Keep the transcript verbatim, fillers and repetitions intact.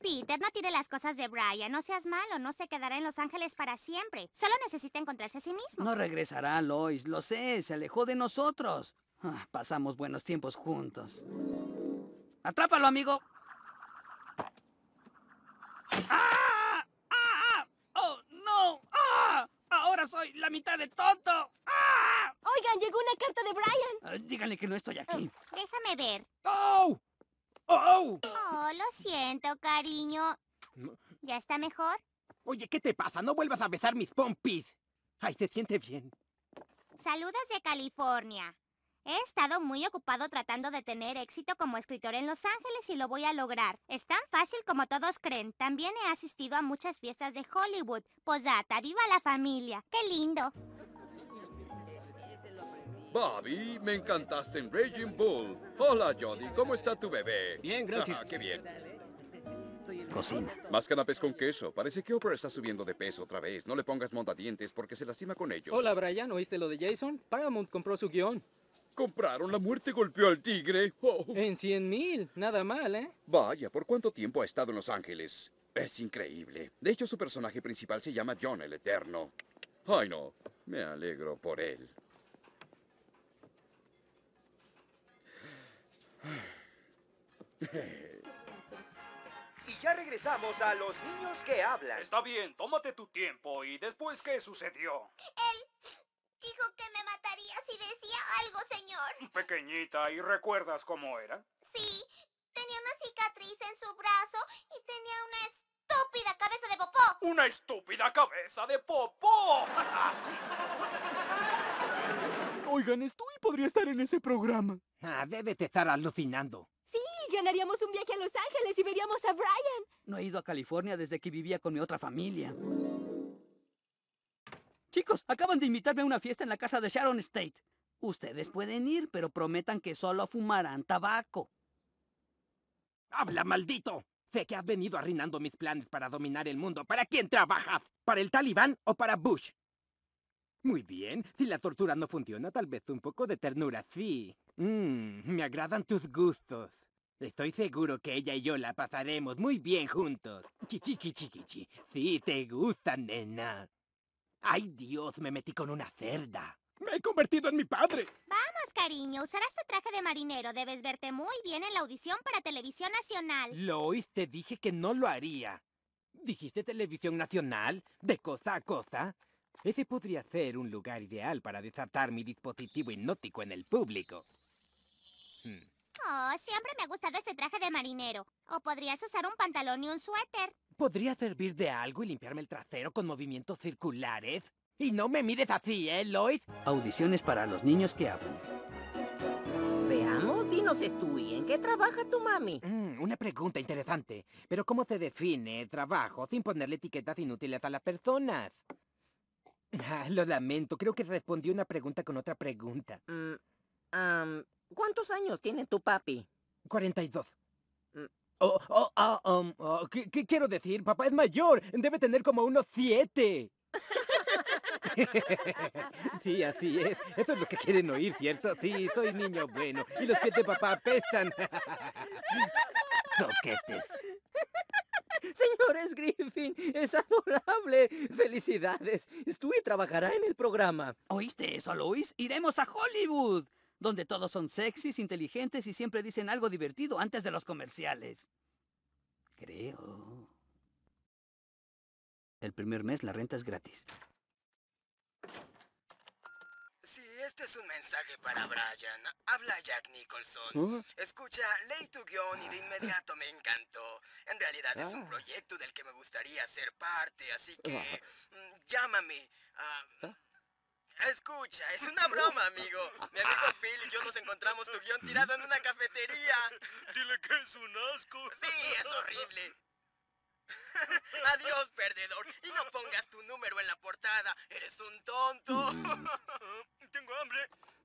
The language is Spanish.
Peter no tiene las cosas de Brian. No seas malo, no se quedará en Los Ángeles para siempre. Solo necesita encontrarse a sí mismo. No regresará, Lois. Lo sé, se alejó de nosotros. Ah, pasamos buenos tiempos juntos. ¡Atrápalo, amigo! ¡Ah! ¡Ah! ¡Oh, no! ¡Ah! ¡Ahora soy la mitad de tonto! ¡Ah! Oigan, llegó una carta de Brian. Ah, díganle que no estoy aquí. Déjame ver. ¡Oh! ¡Oh! Oh, lo siento, cariño. ¿Ya está mejor? Oye, ¿qué te pasa? No vuelvas a besar mis pompis. Ay, ¿te siente bien? Saludos de California. He estado muy ocupado tratando de tener éxito como escritor en Los Ángeles y lo voy a lograr. Es tan fácil como todos creen. También he asistido a muchas fiestas de Hollywood. Posdata, ¡viva la familia! ¡Qué lindo! Bobby, me encantaste en Raging Bull. Hola, Jody, ¿cómo está tu bebé? Bien, gracias. Ah, qué bien. Cocina. Más canapés con queso. Parece que Oprah está subiendo de peso otra vez. No le pongas montadientes porque se lastima con ellos. Hola, Brian, ¿oíste lo de Jason? Paramount compró su guión. ¿Compraron La muerte golpeó al tigre? Oh. En cien mil, nada mal, ¿eh? Vaya, ¿por cuánto tiempo ha estado en Los Ángeles? Es increíble. De hecho, su personaje principal se llama John el Eterno. Ay, no. Me alegro por él. Y ya regresamos a Los Niños que Hablan. Está bien, tómate tu tiempo. ¿Y después qué sucedió? Él dijo que me mataría si decía algo, señor. Pequeñita, ¿y recuerdas cómo era? Sí, tenía una cicatriz en su brazo y tenía una estúpida cabeza de popó. ¡Una estúpida cabeza de popó! Oigan, Stewie podría estar en ese programa. Ah, debes estar alucinando. Sí, ganaríamos un viaje a Los Ángeles y veríamos a Brian. No he ido a California desde que vivía con mi otra familia. Chicos, acaban de invitarme a una fiesta en la casa de Sharon State. Ustedes pueden ir, pero prometan que solo fumarán tabaco. ¡Habla, maldito! Sé que has venido arruinando mis planes para dominar el mundo. ¿Para quién trabajas? ¿Para el Talibán o para Bush? Muy bien. Si la tortura no funciona, tal vez un poco de ternura, sí. Mmm, me agradan tus gustos. Estoy seguro que ella y yo la pasaremos muy bien juntos. Kichi, kichi, kichi. Sí, te gusta, nena. ¡Ay, Dios! Me metí con una cerda. ¡Me he convertido en mi padre! Vamos, cariño, usarás tu traje de marinero. Debes verte muy bien en la audición para Televisión Nacional. Lois, te dije que no lo haría. ¿Dijiste televisión nacional? ¿De costa a costa? Ese podría ser un lugar ideal para desatar mi dispositivo hipnótico en el público. Hmm. Oh, siempre me ha gustado ese traje de marinero. O podrías usar un pantalón y un suéter. ¿Podría servir de algo y limpiarme el trasero con movimientos circulares? Y no me mires así, ¿eh, Lois? Audiciones para los niños que hablan. Veamos, dinos, Stewie, ¿en qué trabaja tu mami? Mm, una pregunta interesante. Pero ¿cómo se define trabajo sin ponerle etiquetas inútiles a las personas? Ah, lo lamento, creo que respondí una pregunta con otra pregunta. Mm, um, ¿Cuántos años tiene tu papi? cuarenta y dos. Mm. Oh, oh, oh, um, oh, ¿qué, ¿Qué quiero decir? Papá es mayor, debe tener como unos siete. Sí, así es. Eso es lo que quieren oír, ¿cierto? Sí, soy niño bueno. Y los pies de papá apestan. Soquetes. Señores Griffin, es adorable. Felicidades. Stewie trabajará en el programa. ¿Oíste eso, Lois? Iremos a Hollywood, donde todos son sexys, inteligentes y siempre dicen algo divertido antes de los comerciales. Creo. El primer mes la renta es gratis. Sí, este es un mensaje para Brian. Habla Jack Nicholson. ¿Oh? Escucha, leí tu guión y de inmediato me encantó. En realidad es un Ah. proyecto del que me gustaría ser parte, así que Ah. mm, llámame. Ah, escucha, es una broma, amigo. Mi amigo Phil y yo nos encontramos tu guión tirado en una cafetería. Dile que es un asco. Sí, es horrible. Adiós, perdedor. Y no pongas tu número en la portada. Eres un tonto. Tengo hambre.